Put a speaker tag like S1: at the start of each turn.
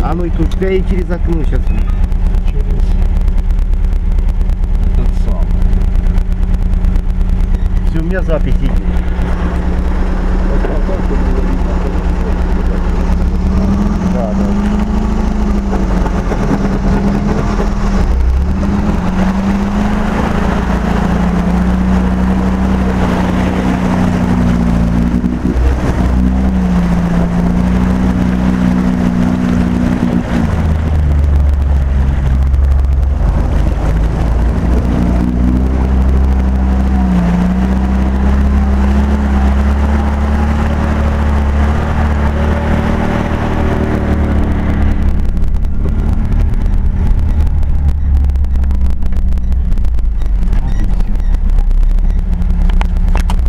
S1: А ну и тут я и через окно сейчас.
S2: Через этот самый.
S1: Все, у меня запись идет.